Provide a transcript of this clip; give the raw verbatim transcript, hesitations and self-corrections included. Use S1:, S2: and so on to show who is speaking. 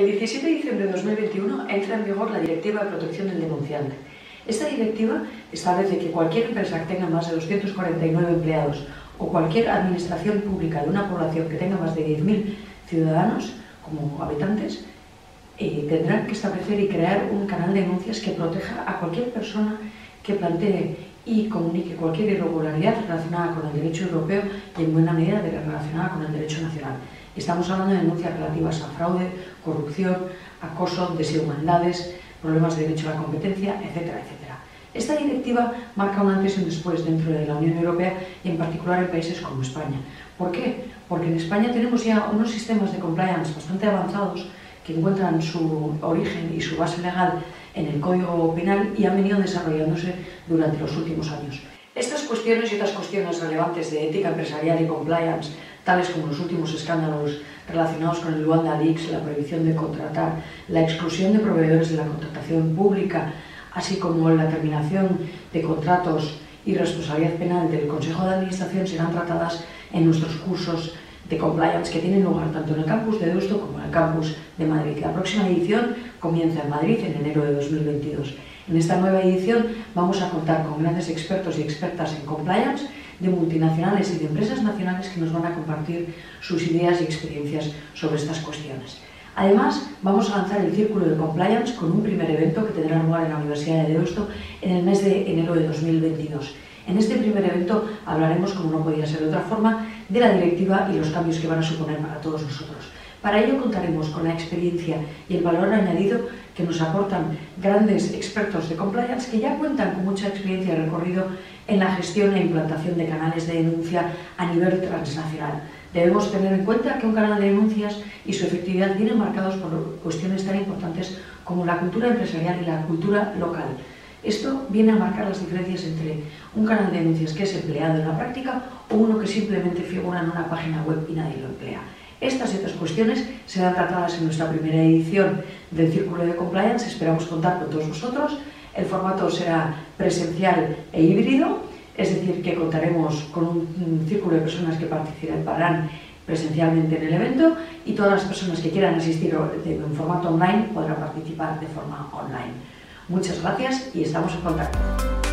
S1: El diecisiete de diciembre de dos mil veintiuno entra en vigor la Directiva de Protección del Denunciante. Esta directiva establece que cualquier empresa que tenga más de doscientos cuarenta y nueve empleados o cualquier administración pública de una población que tenga más de diez mil ciudadanos como habitantes eh, tendrán que establecer y crear un canal de denuncias que proteja a cualquier persona que plantee y comunique cualquier irregularidad relacionada con el derecho europeo y en buena medida relacionada con el derecho nacional. Estamos hablando de denuncias relativas a fraude, corrupción, acoso, desigualdades, problemas de derecho a la competencia, etcétera, etcétera. Esta directiva marca un antes y un después dentro de la Unión Europea y en particular en países como España. ¿Por qué? Porque en España tenemos ya unos sistemas de compliance bastante avanzados que encuentran su origen y su base legal en el Código Penal y han venido desarrollándose durante los últimos años. Estas cuestiones y otras cuestiones relevantes de ética empresarial y compliance, tales como los últimos escándalos relacionados con el Luanda Leaks, la prohibición de contratar, la exclusión de proveedores de la contratación pública, así como la terminación de contratos y responsabilidad penal del Consejo de Administración, serán tratadas en nuestros cursos de compliance que tienen lugar tanto en el campus de Deusto como en el campus de Madrid. La próxima edición comienza en Madrid en enero de dos mil veintidós. En esta nueva edición vamos a contar con grandes expertos y expertas en compliance de multinacionales y de empresas nacionales que nos van a compartir sus ideas y experiencias sobre estas cuestiones. Además, vamos a lanzar el Círculo de Compliance con un primer evento que tendrá lugar en la Universidad de Deusto en el mes de enero de dos mil veintidós. En este primer evento hablaremos, como no podía ser de otra forma, de la directiva y los cambios que van a suponer para todos nosotros. Para ello contaremos con la experiencia y el valor añadido que nos aportan grandes expertos de compliance que ya cuentan con mucha experiencia y recorrido en la gestión e implantación de canales de denuncia a nivel transnacional. Debemos tener en cuenta que un canal de denuncias y su efectividad vienen marcados por cuestiones tan importantes como la cultura empresarial y la cultura local. Esto viene a marcar las diferencias entre un canal de denuncias que es empleado en la práctica o uno que simplemente figura en una página web y nadie lo emplea. Estas y otras cuestiones serán tratadas en nuestra primera edición del Círculo de Compliance. Esperamos contar con todos vosotros. El formato será presencial e híbrido, es decir, que contaremos con un círculo de personas que participarán presencialmente en el evento y todas las personas que quieran asistir en formato online podrán participar de forma online. Muchas gracias y estamos en contacto.